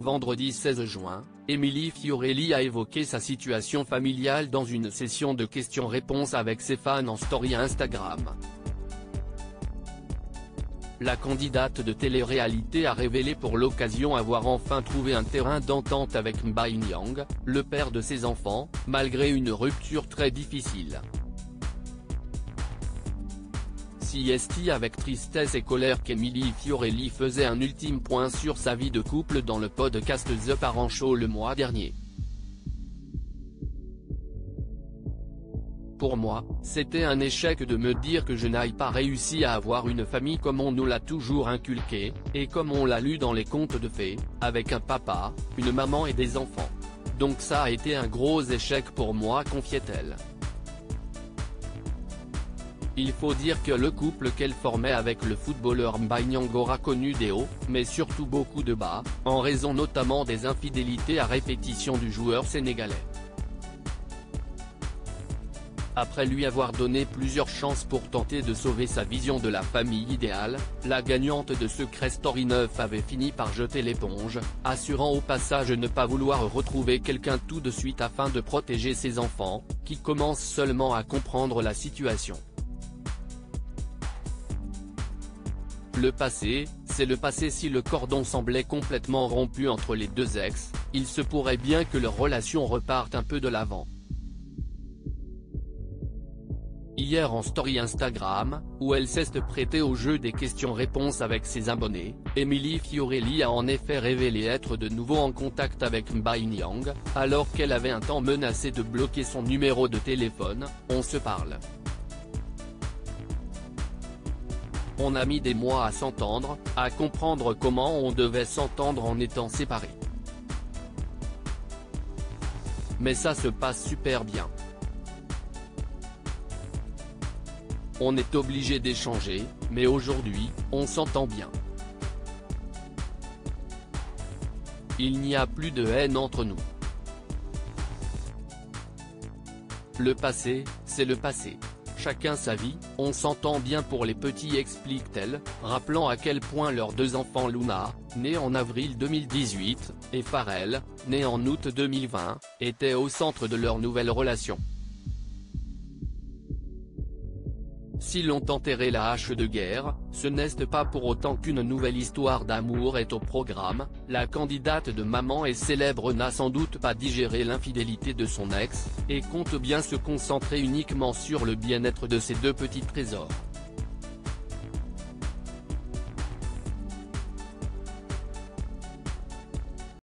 Vendredi 16 juin, Émilie Fiorelli a évoqué sa situation familiale dans une session de questions-réponses avec ses fans en story Instagram. La candidate de télé-réalité a révélé pour l'occasion avoir enfin trouvé un terrain d'entente avec Mbaye Niang, le père de ses enfants, malgré une rupture très difficile. C'est avec tristesse et colère qu'Émilie Fiorelli faisait un ultime point sur sa vie de couple dans le podcast The Parent Show le mois dernier. Pour moi, c'était un échec de me dire que je n'aille pas réussi à avoir une famille comme on nous l'a toujours inculqué, et comme on l'a lu dans les contes de fées, avec un papa, une maman et des enfants. Donc ça a été un gros échec pour moi, confiait-elle. Il faut dire que le couple qu'elle formait avec le footballeur Mbaye Niang aura connu des hauts, mais surtout beaucoup de bas, en raison notamment des infidélités à répétition du joueur sénégalais. Après lui avoir donné plusieurs chances pour tenter de sauver sa vision de la famille idéale, la gagnante de Secret Story 9 avait fini par jeter l'éponge, assurant au passage ne pas vouloir retrouver quelqu'un tout de suite afin de protéger ses enfants, qui commencent seulement à comprendre la situation. Le passé, c'est le passé. Si le cordon semblait complètement rompu entre les deux ex, il se pourrait bien que leur relation reparte un peu de l'avant. Hier en story Instagram, où elle s'est prêtée au jeu des questions-réponses avec ses abonnés, Émilie Fiorelli a en effet révélé être de nouveau en contact avec Mbaye Niang, alors qu'elle avait un temps menacé de bloquer son numéro de téléphone. On se parle. On a mis des mois à s'entendre, à comprendre comment on devait s'entendre en étant séparés. Mais ça se passe super bien. On est obligé d'échanger, mais aujourd'hui, on s'entend bien. Il n'y a plus de haine entre nous. Le passé, c'est le passé. Chacun sa vie, on s'entend bien pour les petits, explique-t-elle, rappelant à quel point leurs deux enfants Luna, née en avril 2018, et Pharrell, né en août 2020, étaient au centre de leur nouvelle relation. Si l'on enterré la hache de guerre, ce n'est pas pour autant qu'une nouvelle histoire d'amour est au programme. La candidate de Maman est célèbre n'a sans doute pas digéré l'infidélité de son ex, et compte bien se concentrer uniquement sur le bien-être de ses deux petits trésors.